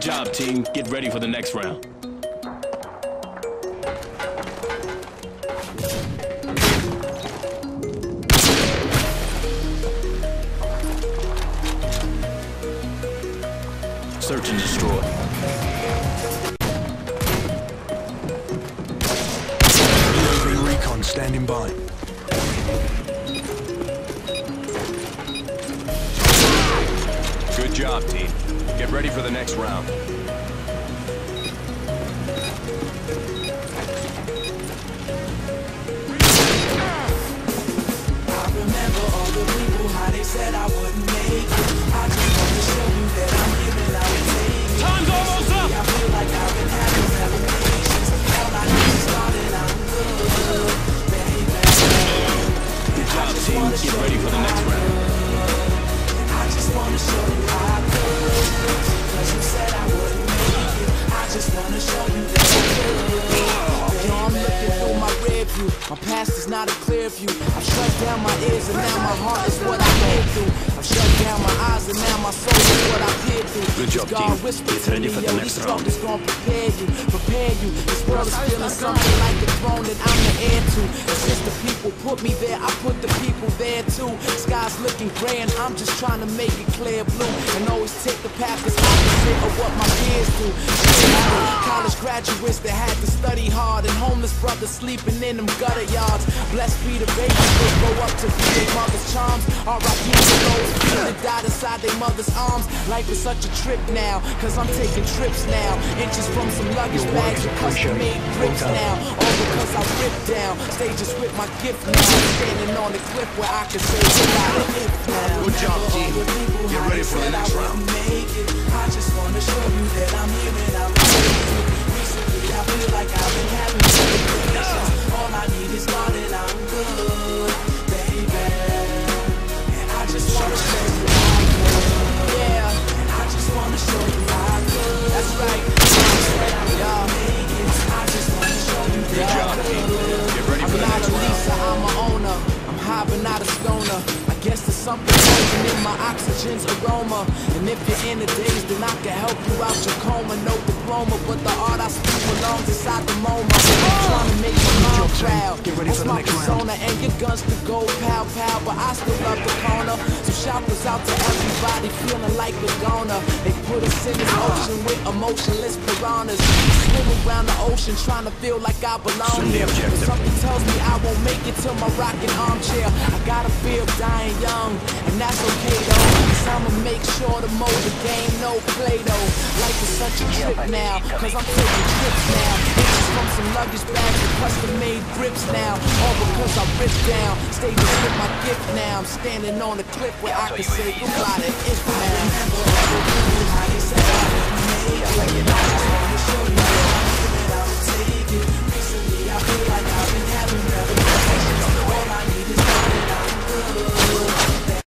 Good job, team. Get ready for the next round. Search and destroy. UAV recon standing by. Good job, team. Get ready for the next round. I remember all the people, how they said I wouldn't make it. I just want to show you that I'm giving out and taking. Time's almost up! I feel like I've been having revelations. All I need is starting, I'm good, baby. Good job, team. Get ready for the next round. I just want to show you how I could. Cause you said I wouldn't make it. I just want to show you that I could. Yo, I'm looking through my rear view. My past is not a clear view. I've shut down my ears and now my heart is what I hear through. I've shut down my eyes and now my soul is what I peer through. Good job, God team. whispers Get to ready me, for the yo, next these round. struggles gon' prepare you. This world is feeling something like the throne that I'm the heir to. And since the people put me there, I put the people there too. Sky's looking gray and I'm just trying to make it clear blue. And always take the path that's opposite of what my peers do. College graduates that had to study hard, and homeless brothers sleeping in them gutter yards. Blessed be the babies that grow up to be their mother's charms. R.I.P. to those that died inside their mother's arms. Life is such a trip now, cause I'm taking trips now. Inches from some luggage bags with custom made grips now. All because I ripped down stages with my gift now. Standing on the cliff where I can say without an if now. Good job, team. Get ready for the next round. I just wanna show you that I'm here and I'm making it. Recently I feel like I've been having revelations. All I need is God and I'm good, baby. And I just wanna show you how I could. Yeah, and I just wanna show you how I could. That's right. Y'all, I just wanna show you Good that job, I team. could. Get ready for I'm the not next a round. Lisa, I'm an owner. I'm high but not a stoner. I guess there's something poison in my oxygen's aroma. And if you're in the days, then I can help you out your coma. No diploma, but the art I speak belongs inside the moment. I'm trying to make my mom proud. Get ready for the next round. Persona, and your guns to go pow pow, but I still love the corner. So shout this out to everybody feeling like a goner. They put us in this ocean with emotionless piranhas. Swim around the ocean trying to feel like I belong Send the here. But objective. something tells me I won't make it to my rocking armchair. I got a fear of dying young, and that's okay though. Cause I'ma make sure to mold the game, no play though. Life is such a trip now, cause I'm taking trips now. Inches from some luggage bags with custom made grips now. All because I ripped down stages with my gift now. I'm standing on the cliff where I can say goodbye to if now.